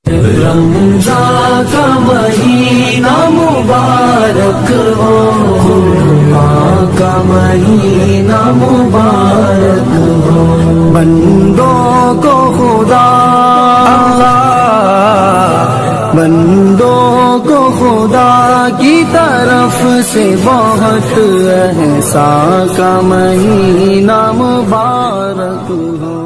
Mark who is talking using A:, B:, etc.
A: रमज़ान का महीना मुबारक हो, खुदा का महीना मुबारक हो। बंदों को खुदा बंदों को खुदा की तरफ से बहुत एहसान का महीना मुबारक हो।